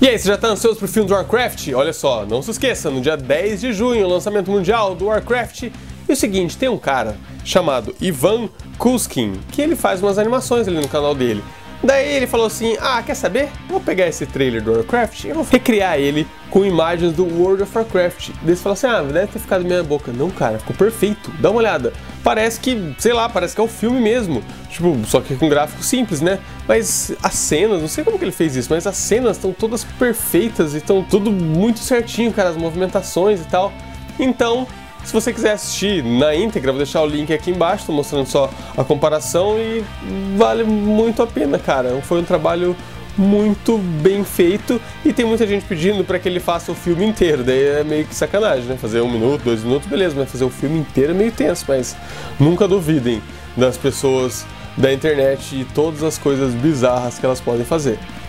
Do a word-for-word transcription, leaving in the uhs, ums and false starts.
E aí, você já tá ansioso pro filme do Warcraft? Olha só, não se esqueça, no dia dez de junho, o lançamento mundial do Warcraft. E o seguinte, tem um cara chamado Ivan Kuskin, que ele faz umas animações ali no canal dele. Daí ele falou assim, ah, quer saber? Vou pegar esse trailer do Warcraft e vou recriar ele com imagens do World of Warcraft. Daí você fala assim, ah, deve ter ficado na minha boca. Não, cara, ficou perfeito, dá uma olhada. Parece que, sei lá, parece que é o filme mesmo. Tipo, só que com gráfico simples, né? Mas as cenas, não sei como que ele fez isso, mas as cenas estão todas perfeitas e estão tudo muito certinho, cara, as movimentações e tal. Então, se você quiser assistir na íntegra, vou deixar o link aqui embaixo, tô mostrando só a comparação e vale muito a pena, cara. Foi um trabalho muito bem feito e tem muita gente pedindo para que ele faça o filme inteiro, daí é meio que sacanagem, né? Fazer um minuto, dois minutos, beleza, mas fazer o filme inteiro é meio tenso, mas nunca duvidem das pessoas da internet e todas as coisas bizarras que elas podem fazer.